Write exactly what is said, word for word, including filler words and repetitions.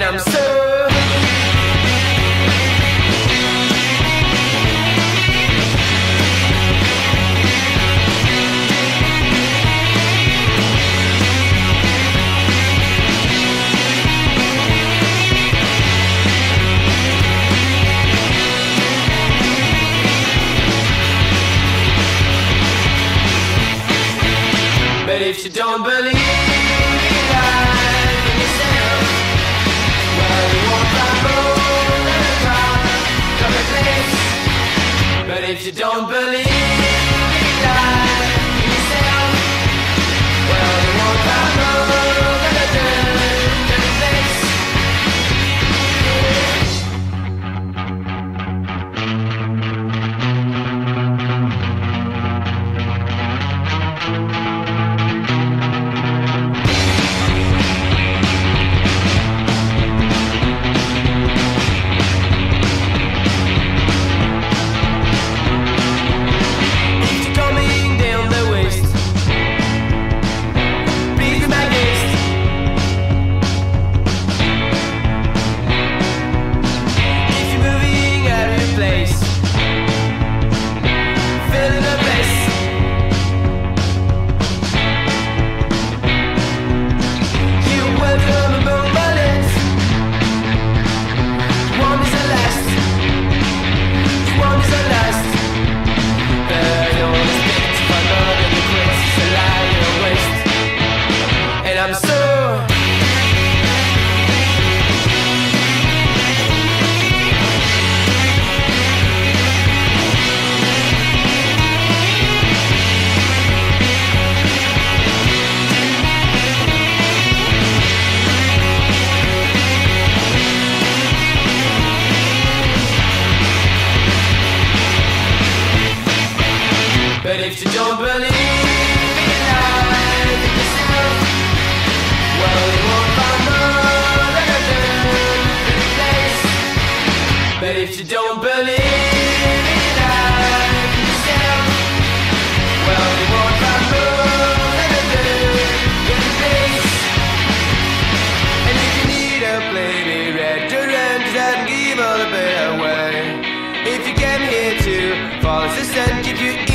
I'm so but if you don't believe in life in yourself, well, you won't find more than a drop of a place. But if you don't believe in life in yourself, well, you won't find more than a dirt of a place. But if you don't believe in life in yourself, well, you won't find more than a dirty place. But if you don't believe in life in yourself, well, you won't find more than a dirty place. And if you need a play, be red to rent and give all the bear away. If you came here to follow the sun, give you